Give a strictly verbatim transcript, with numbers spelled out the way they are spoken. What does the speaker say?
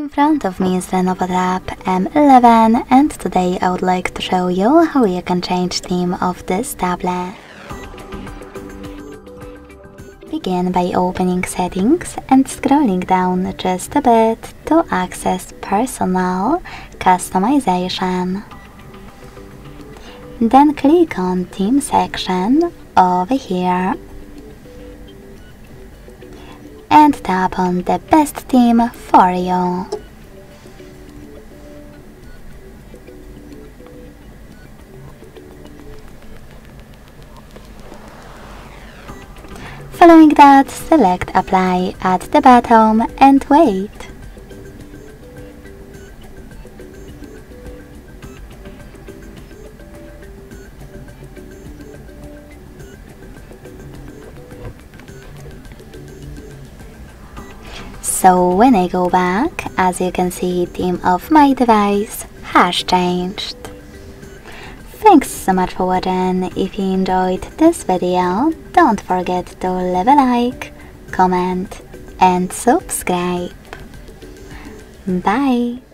In front of me is LENOVO Tab M eleven, and today I would like to show you how you can change theme of this tablet. Begin by opening settings and scrolling down just a bit to access personal customization. Then click on theme section over here and tap on the best theme for you. Following that, select Apply at the bottom and wait. So when I go back, as you can see, theme of my device has changed. Thanks so much for watching. If you enjoyed this video, don't forget to leave a like, comment and subscribe. Bye!